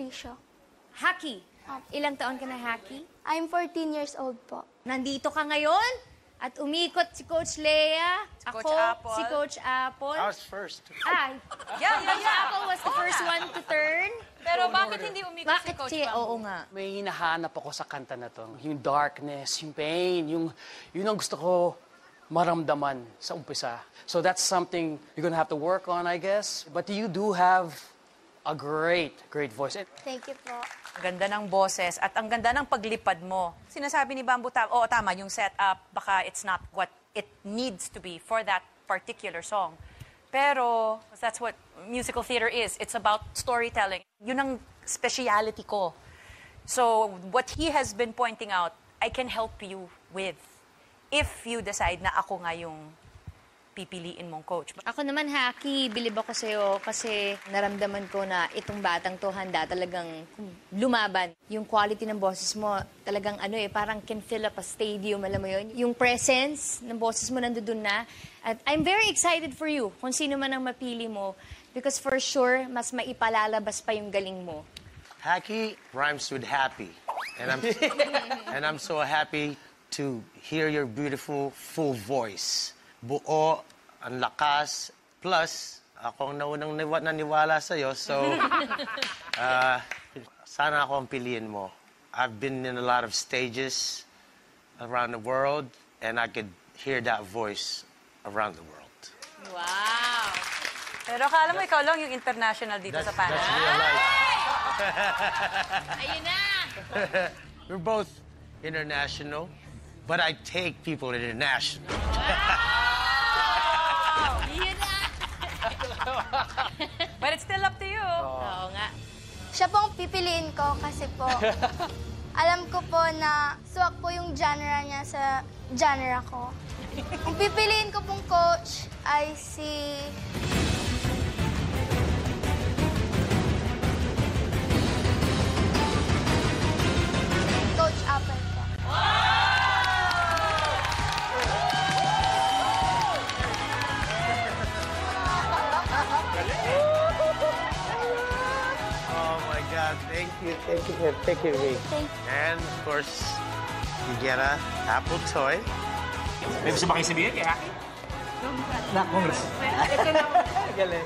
Patricia. Haki. Ilang taon ka na, Haki? I'm 14 years old po. Nandito ka ngayon at umikot si Coach Lea. Coach Ako, Apple. si Coach Apple. I was first. Coach Apple was the first one to turn. Pero bakit hindi umikot si Bakit Coach siya? Bamboo? Oo nga. May hinahanap ako sa kanta na to. Yung darkness, yung pain, yun ang gusto ko maramdaman sa umpisa. So that's something you're gonna have to work on, I guess. But you do have a great voice. Thank you po. Ang ganda ng boses at ang ganda ng paglipad mo. Sinasabi ni Bamboo, tama, yung setup, baka it's not what it needs to be for that particular song. Pero that's what musical theater is. It's about storytelling. Yun ang speciality ko. So what he has been pointing out, I can help you with if you decide na ako nga yung pipiliin mong coach. Ako naman, Haki, bilib ako sa'yo kasi naramdaman ko na itong batang to handa talagang lumaban. Yung quality ng boses mo, talagang parang can fill up a stadium, alam mo yun? Yung presence ng boses mo nandoon na. At I'm very excited for you kung sino man ang mapili mo because for sure, mas maipalalabas pa yung galing mo. Haki rhymes with happy. And I'm so happy to hear your beautiful, full voice. Buo, ang lakas, plus, ako ang naunang naniwala sa'yo, so, sana ako ang piliin mo. I've been in a lot of stages around the world, and I could hear that voice around the world. Wow! Pero akala mo ikaw lang yung international dito sa panel. That's real life. Ayun na! We're both international, but I take people international. Yun na! But it's still up to you. Oo nga. Siya pong pipiliin ko kasi po, alam ko po na swak po yung genre niya sa genre ko. Ang pipiliin ko pong coach ay si... Coach Apple po. Oh my God, thank you for picking me. Thank you. And of course, you get a Apple toy. May gusto ba kayo sabihin kay Haki? Na, Congress. Galing.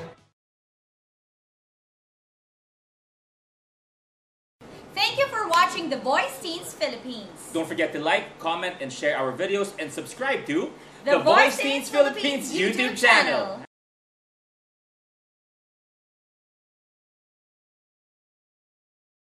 Thank you for watching The Voice Teens Philippines. Don't forget to like, comment, and share our videos and subscribe to The Voice Teens Philippines YouTube channel.